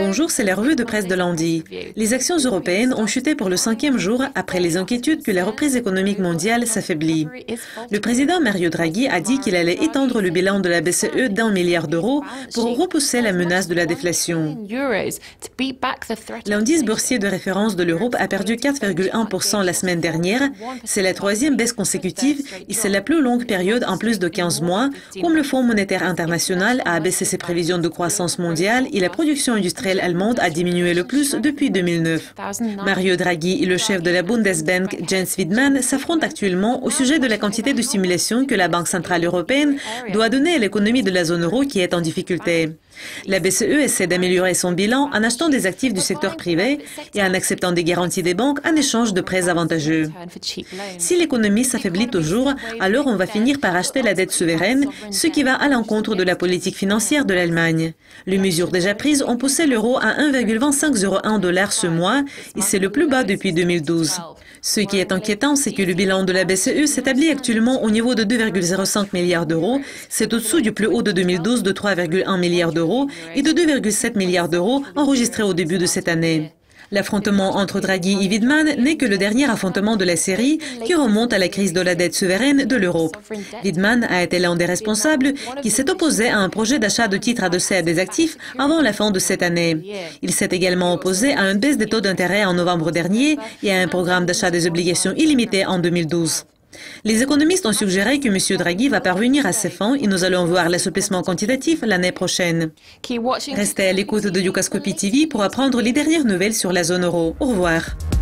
Bonjour, c'est la revue de presse de lundi. Les actions européennes ont chuté pour le 5e jour après les inquiétudes que la reprise économique mondiale s'affaiblit. Le président Mario Draghi a dit qu'il allait étendre le bilan de la BCE d'1 milliard d'euros pour repousser la menace de la déflation. L'indice boursier de référence de l'Europe a perdu 4,1% la semaine dernière. C'est la 3e baisse consécutive et c'est la plus longue période en plus de 15 mois, comme le Fonds monétaire international a abaissé ses prévisions de croissance mondiale et la production industrielle allemande a diminué le plus depuis 2009. Mario Draghi et le chef de la Bundesbank, Jens Weidmann, s'affrontent actuellement au sujet de la quantité de stimulation que la Banque centrale européenne doit donner à l'économie de la zone euro qui est en difficulté. La BCE essaie d'améliorer son bilan en achetant des actifs du secteur privé et en acceptant des garanties des banques en échange de prêts avantageux. Si l'économie s'affaiblit toujours, alors on va finir par acheter la dette souveraine, ce qui va à l'encontre de la politique financière de l'Allemagne. Les mesures déjà prises ont poussé l'euro à 1,2501 $ ce mois et c'est le plus bas depuis 2012. Ce qui est inquiétant, c'est que le bilan de la BCE s'établit actuellement au niveau de 2,05 milliards d'euros. C'est au-dessous du plus haut de 2012 de 3,1 milliards d'euros et de 2,7 milliards d'euros enregistrés au début de cette année. L'affrontement entre Draghi et Weidmann n'est que le dernier affrontement de la série qui remonte à la crise de la dette souveraine de l'Europe. Weidmann a été l'un des responsables qui s'est opposé à un projet d'achat de titres adossés à des actifs avant la fin de cette année. Il s'est également opposé à une baisse des taux d'intérêt en novembre dernier et à un programme d'achat des obligations illimité en 2012. Les économistes ont suggéré que M. Draghi va parvenir à ses fins et nous allons voir l'assouplissement quantitatif l'année prochaine. Restez à l'écoute de Dukascopy TV pour apprendre les dernières nouvelles sur la zone euro. Au revoir.